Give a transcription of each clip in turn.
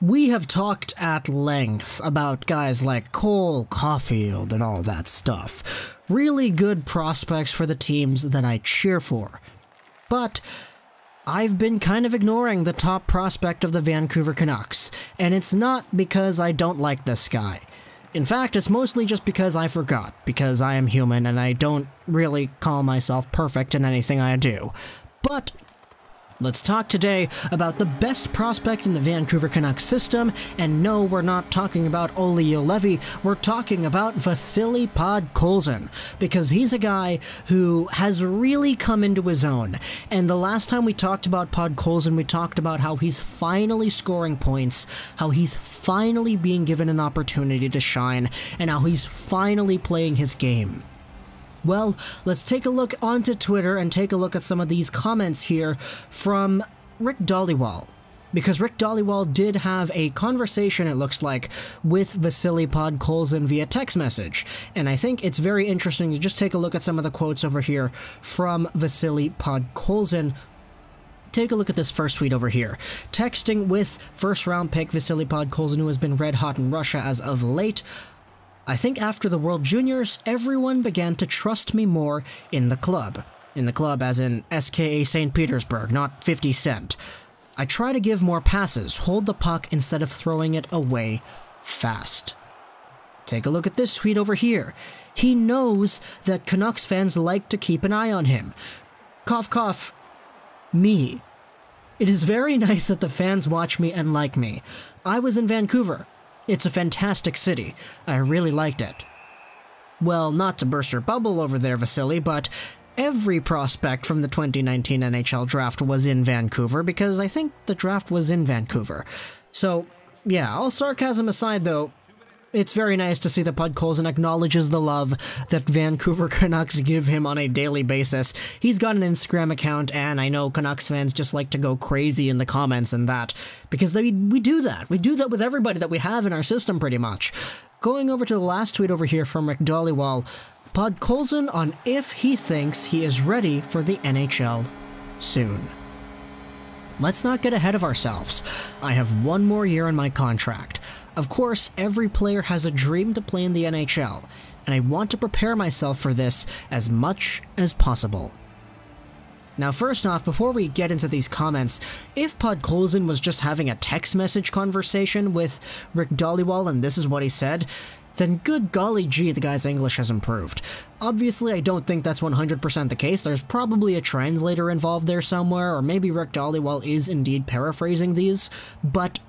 We have talked at length about guys like Cole, Caulfield, and all that stuff. Really good prospects for the teams that I cheer for. But I've been kind of ignoring the top prospect of the Vancouver Canucks, and it's not because I don't like this guy. In fact, it's mostly just because I forgot, because I am human and I don't really call myself perfect in anything I do. But let's talk today about the best prospect in the Vancouver Canucks system, and no, we're not talking about Olli Juolevi, we're talking about Vasili Podkolzin, because he's a guy who has really come into his own, and the last time we talked about Podkolzin, we talked about how he's finally scoring points, how he's finally being given an opportunity to shine, and how he's finally playing his game. Well, let's take a look onto Twitter and take a look at some of these comments here from Rick Dhaliwal. Because Rick Dhaliwal did have a conversation, it looks like, with Vasili Podkolzin via text message. And I think it's very interesting to just take a look at some of the quotes over here from Vasili Podkolzin. Take a look at this first tweet over here. Texting with first-round pick Vasili Podkolzin, who has been red hot in Russia as of late. I think after the World Juniors, everyone began to trust me more in the club. In the club as in SKA St. Petersburg, not 50 Cent. I try to give more passes, hold the puck instead of throwing it away fast. Take a look at this tweet over here. He knows that Canucks fans like to keep an eye on him. Cough cough. Me. It is very nice that the fans watch me and like me. I was in Vancouver. It's a fantastic city. I really liked it. Well, not to burst your bubble over there, Vasili, but every prospect from the 2019 NHL Draft was in Vancouver, because I think the draft was in Vancouver. So, yeah, all sarcasm aside, though, it's very nice to see that Podkolzin acknowledges the love that Vancouver Canucks give him on a daily basis. He's got an Instagram account, and I know Canucks fans just like to go crazy in the comments and that, because we do that. We do that with everybody that we have in our system, pretty much. Going over to the last tweet over here from Rick Dhaliwal, Podkolzin on if he thinks he is ready for the NHL soon. Let's not get ahead of ourselves. I have one more year on my contract. Of course, every player has a dream to play in the NHL, and I want to prepare myself for this as much as possible. Now, first off, before we get into these comments, if Podkolzin was just having a text message conversation with Rick Dhaliwal and this is what he said, then good golly gee, the guy's English has improved. Obviously, I don't think that's 100% the case. There's probably a translator involved there somewhere, or maybe Rick Dhaliwal is indeed paraphrasing these, but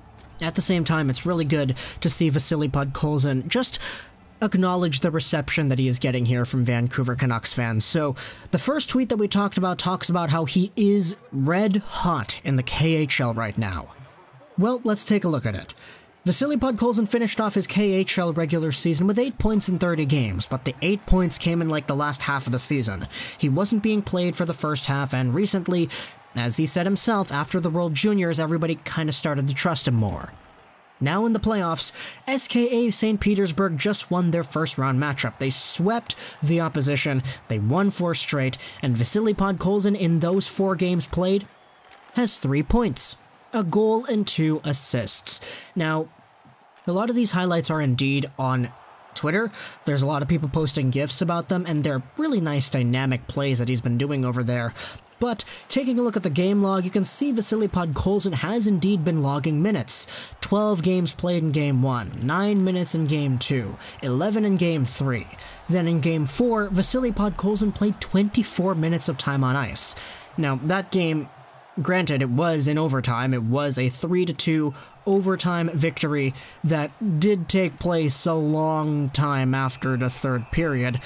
at the same time, it's really good to see Vasili Podkolzin just acknowledge the reception that he is getting here from Vancouver Canucks fans. So, the first tweet that we talked about talks about how he is red hot in the KHL right now. Well, let's take a look at it. Vasili Podkolzin finished off his KHL regular season with 8 points in 30 games, but the 8 points came in like the last half of the season. He wasn't being played for the first half, and recently, as he said himself, after the World Juniors, everybody kind of started to trust him more. Now in the playoffs, SKA St. Petersburg just won their first-round matchup. They swept the opposition, they won 4 straight, and Vasili Podkolzin in those 4 games played has 3 points, a goal and 2 assists. Now, a lot of these highlights are indeed on Twitter. There's a lot of people posting GIFs about them, and they're really nice dynamic plays that he's been doing over there. But taking a look at the game log, you can see Vasili Podkolzin has indeed been logging minutes. 12 games played in Game 1, 9 minutes in Game 2, 11 in Game 3. Then in Game 4, Vasili Podkolzin played 24 minutes of time on ice. Now, that game, granted, it was in overtime. It was a 3-2 overtime victory that did take place a long time after the third period.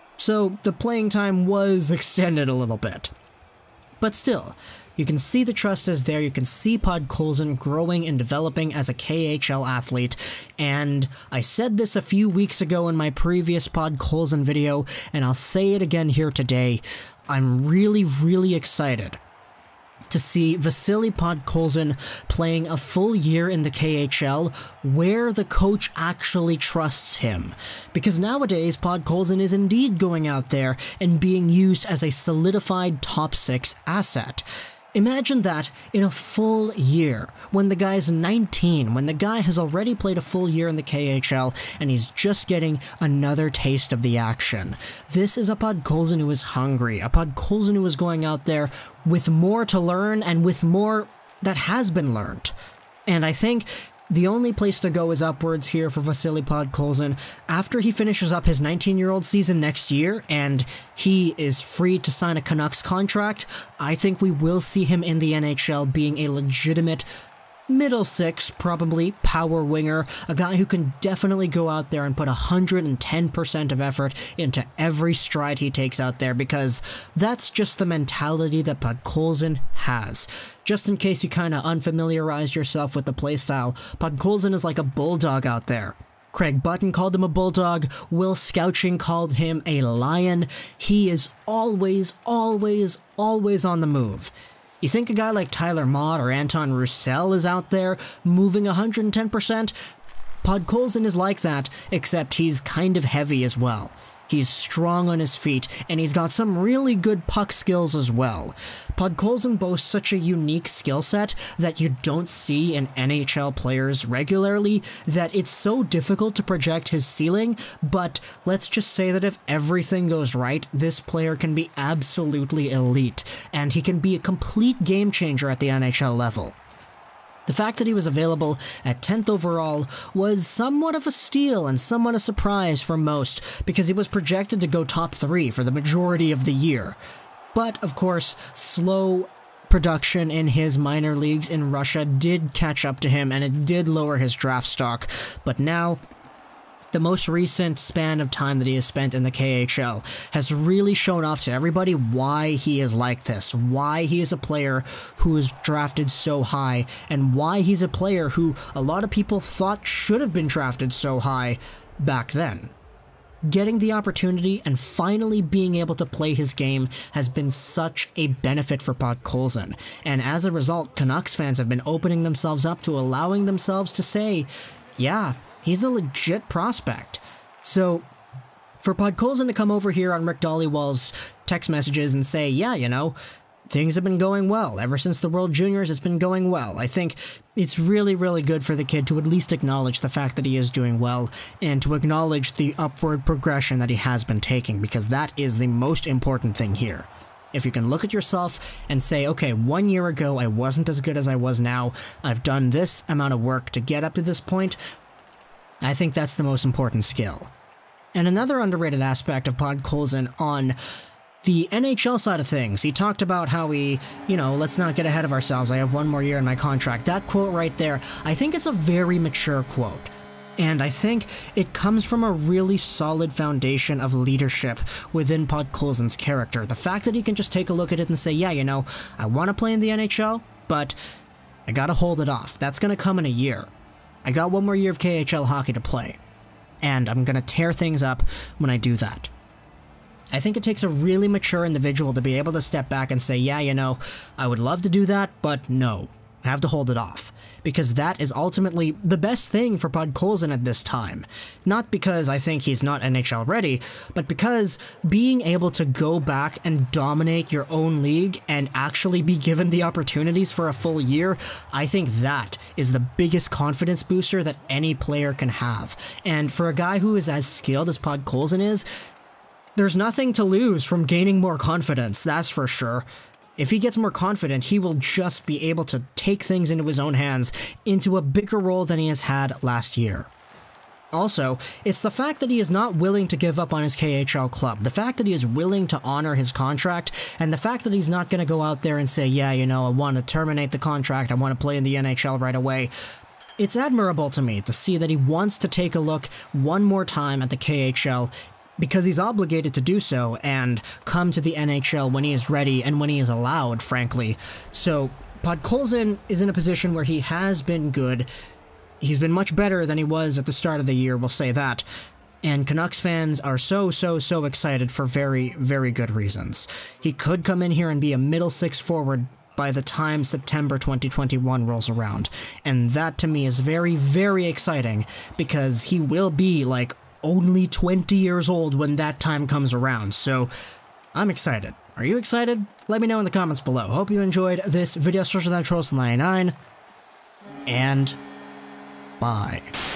So the playing time was extended a little bit. But still, you can see the trust is there, you can see Podkolzin growing and developing as a KHL athlete, and I said this a few weeks ago in my previous Podkolzin video, and I'll say it again here today. I'm really excited to see Vasili Podkolzin playing a full year in the KHL where the coach actually trusts him. Because nowadays, Podkolzin is indeed going out there and being used as a solidified top 6 asset. Imagine that in a full year, when the guy's 19, when the guy has already played a full year in the KHL, and he's just getting another taste of the action. This is a Podkolzin who is hungry, a Podkolzin who is going out there with more to learn and with more that has been learned. And I think the only place to go is upwards here for Vasili Podkolzin. After he finishes up his 19-year-old season next year and he is free to sign a Canucks contract, I think we will see him in the NHL being a legitimate middle six, probably power winger, a guy who can definitely go out there and put 110% of effort into every stride he takes out there, because that's just the mentality that Podkolzin has. Just in case you kind of unfamiliarized yourself with the playstyle, Podkolzin is like a bulldog out there. Craig Button called him a bulldog, Will Scouching called him a lion. He is always, always, always on the move. You think a guy like Tyler Mott or Anton Roussel is out there moving 110%? Podkolzin is like that, except he's kind of heavy as well. He's strong on his feet, and he's got some really good puck skills as well. Podkolzin boasts such a unique skill set that you don't see in NHL players regularly, that it's so difficult to project his ceiling, but let's just say that if everything goes right, this player can be absolutely elite, and he can be a complete game changer at the NHL level. The fact that he was available at 10th overall was somewhat of a steal and somewhat a surprise for most, because he was projected to go top 3 for the majority of the year. But, of course, slow production in his minor leagues in Russia did catch up to him, and it did lower his draft stock. But now, the most recent span of time that he has spent in the KHL has really shown off to everybody why he is like this, why he is a player who is drafted so high, and why he's a player who a lot of people thought should have been drafted so high back then. Getting the opportunity and finally being able to play his game has been such a benefit for Podkolzin, and as a result, Canucks fans have been opening themselves up to allowing themselves to say, yeah, he's a legit prospect. So, for Podkolzin to come over here on Rick Dhaliwal's text messages and say, yeah, you know, things have been going well. Ever since the World Juniors, it's been going well. I think it's really, really good for the kid to at least acknowledge the fact that he is doing well and to acknowledge the upward progression that he has been taking, because that is the most important thing here. If you can look at yourself and say, okay, 1 year ago I wasn't as good as I was now, I've done this amount of work to get up to this point, I think that's the most important skill. And another underrated aspect of Podkolzin on the NHL side of things, he talked about how let's not get ahead of ourselves, I have 1 more year in my contract. That quote right there, I think it's a very mature quote. And I think it comes from a really solid foundation of leadership within Podkolzin's character. The fact that he can just take a look at it and say, yeah, you know, I want to play in the NHL, but I gotta hold it off. That's gonna come in a year. I got 1 more year of KHL hockey to play, and I'm gonna tear things up when I do that. I think it takes a really mature individual to be able to step back and say, yeah, you know, I would love to do that, but no, I have to hold it off. Because that is ultimately the best thing for Podkolzin at this time. Not because I think he's not NHL ready, but because being able to go back and dominate your own league and actually be given the opportunities for a full year, I think that is the biggest confidence booster that any player can have. And for a guy who is as skilled as Podkolzin is, there's nothing to lose from gaining more confidence, that's for sure. If he gets more confident, he will just be able to take things into his own hands into a bigger role than he has had last year. Also, it's the fact that he is not willing to give up on his KHL club, the fact that he is willing to honor his contract, and the fact that he's not going to go out there and say, yeah, you know, I want to terminate the contract, I want to play in the NHL right away. It's admirable to me to see that he wants to take a look 1 more time at the KHL, because he's obligated to do so and come to the NHL when he is ready and when he is allowed, frankly. So Podkolzin is in a position where he has been good. He's been much better than he was at the start of the year, we'll say that. And Canucks fans are so excited for very, very good reasons. He could come in here and be a middle 6 forward by the time September 2021 rolls around. And that to me is very, very exciting, because he will be like only 20 years old when that time comes around, so I'm excited. Are you excited? Let me know in the comments below. Hope you enjoyed this video. Social Trolls 99, and bye.